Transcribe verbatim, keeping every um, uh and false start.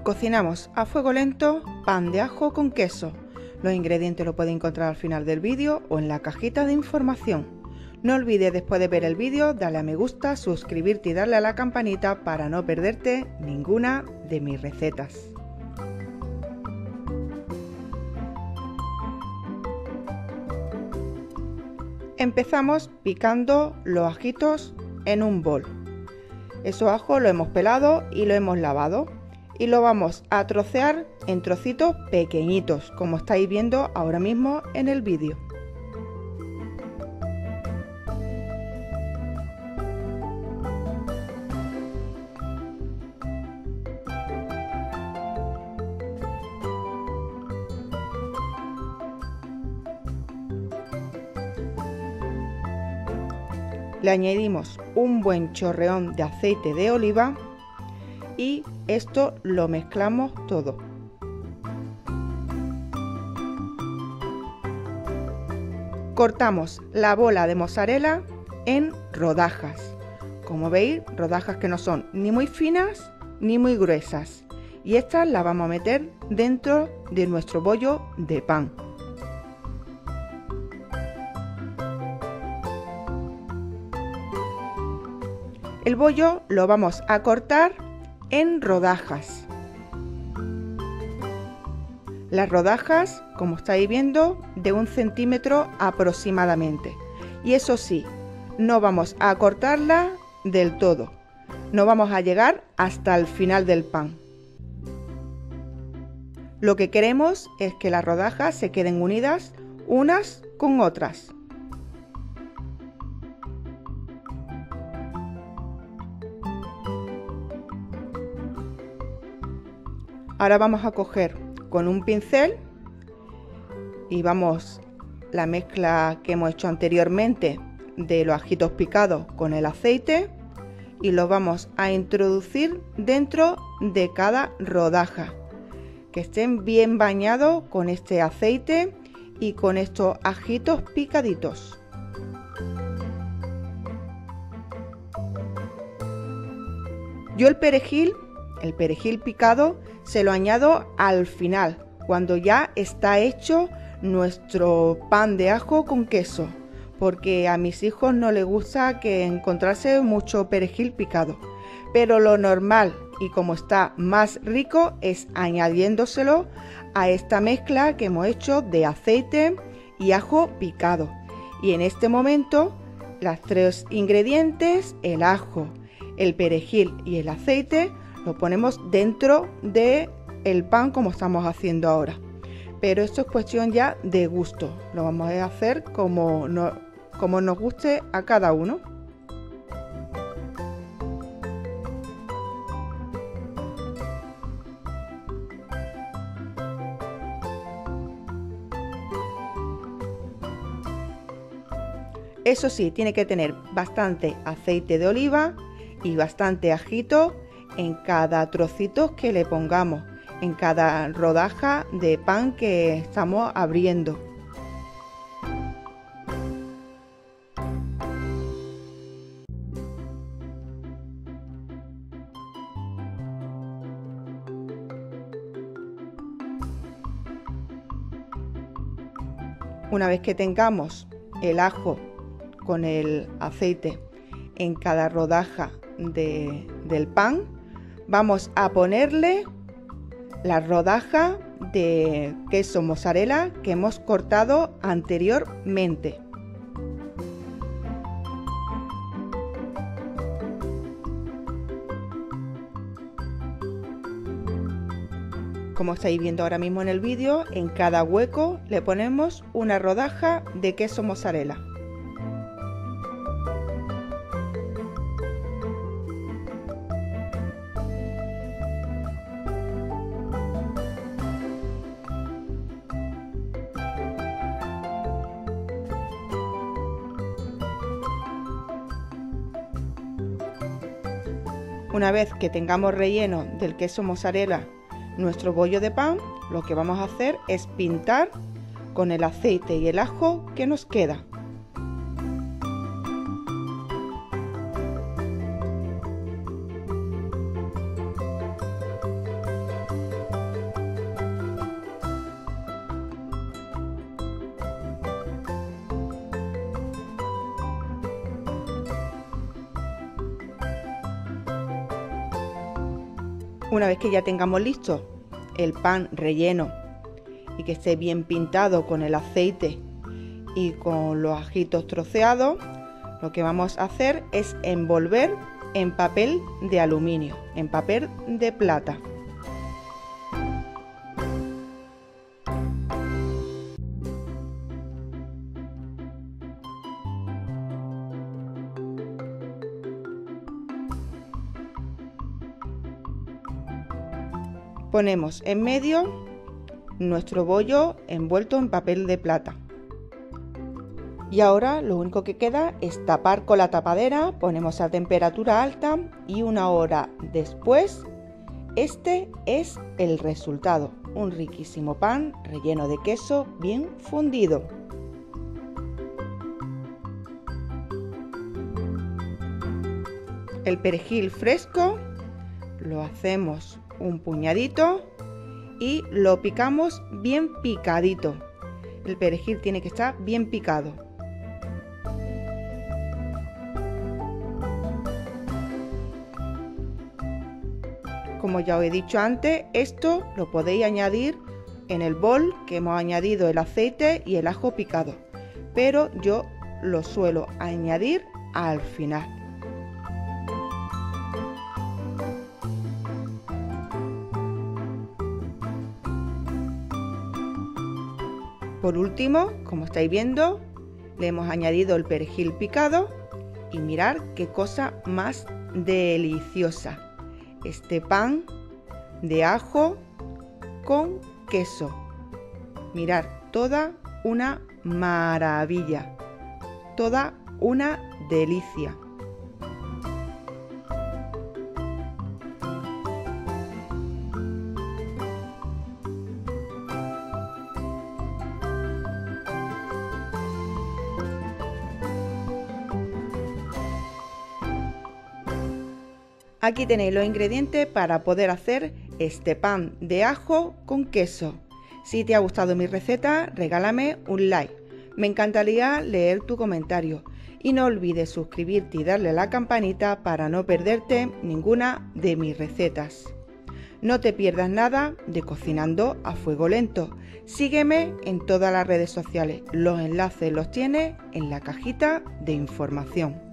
Cocinamos a fuego lento pan de ajo con queso. Los ingredientes los puedes encontrar al final del vídeo o en la cajita de información. No olvides después de ver el vídeo darle a me gusta, suscribirte y darle a la campanita para no perderte ninguna de mis recetas. Empezamos picando los ajitos en un bol. Esos ajos los hemos pelado y lo hemos lavado y lo vamos a trocear en trocitos pequeñitos, como estáis viendo ahora mismo en el vídeo. Le añadimos un buen chorreón de aceite de oliva y esto lo mezclamos todo. Cortamos la bola de mozzarella en rodajas. Como veis, rodajas que no son ni muy finas ni muy gruesas. Y estas las vamos a meter dentro de nuestro bollo de pan. El bollo lo vamos a cortar en rodajas. Las rodajas, como estáis viendo, de un centímetro aproximadamente. Y eso sí, no vamos a cortarla del todo. No vamos a llegar hasta el final del pan. Lo que queremos es que las rodajas se queden unidas unas con otras. Ahora vamos a coger con un pincel y vamos la mezcla que hemos hecho anteriormente de los ajitos picados con el aceite y los vamos a introducir dentro de cada rodaja, que estén bien bañados con este aceite y con estos ajitos picaditos. Yo el perejil El perejil picado se lo añado al final, cuando ya está hecho nuestro pan de ajo con queso, porque a mis hijos no les gusta que encontrarse mucho perejil picado. Pero lo normal y como está más rico es añadiéndoselo a esta mezcla que hemos hecho de aceite y ajo picado. Y en este momento, los tres ingredientes, el ajo, el perejil y el aceite, lo ponemos dentro de el pan como estamos haciendo ahora. Pero esto es cuestión ya de gusto. Lo vamos a hacer como, no, como nos guste a cada uno. Eso sí, tiene que tener bastante aceite de oliva y bastante ajito en cada trocito que le pongamos, en cada rodaja de pan que estamos abriendo. Una vez que tengamos el ajo con el aceite en cada rodaja de, del pan, vamos a ponerle la rodaja de queso mozzarella que hemos cortado anteriormente. Como estáis viendo ahora mismo en el vídeo, en cada hueco le ponemos una rodaja de queso mozzarella. Una vez que tengamos relleno del queso mozzarella nuestro bollo de pan, lo que vamos a hacer es pintar con el aceite y el ajo que nos queda. Una vez que ya tengamos listo el pan relleno y que esté bien pintado con el aceite y con los ajitos troceados, lo que vamos a hacer es envolver en papel de aluminio, en papel de plata. Ponemos en medio nuestro bollo envuelto en papel de plata. Y ahora lo único que queda es tapar con la tapadera, ponemos a temperatura alta y una hora después, este es el resultado. Un riquísimo pan relleno de queso bien fundido. El perejil fresco lo hacemos un puñadito y lo picamos bien picadito. El perejil tiene que estar bien picado. Como ya os he dicho antes, esto lo podéis añadir en el bol que hemos añadido el aceite y el ajo picado, pero yo lo suelo añadir al final. Por último, como estáis viendo, le hemos añadido el perejil picado y mirad qué cosa más deliciosa. Este pan de ajo con queso. Mirad, toda una maravilla, toda una delicia. Aquí tenéis los ingredientes para poder hacer este pan de ajo con queso. Si te ha gustado mi receta, regálame un like. Me encantaría leer tu comentario. Y no olvides suscribirte y darle a la campanita para no perderte ninguna de mis recetas. No te pierdas nada de Cocinando a Fuego Lento. Sígueme en todas las redes sociales. Los enlaces los tienes en la cajita de información.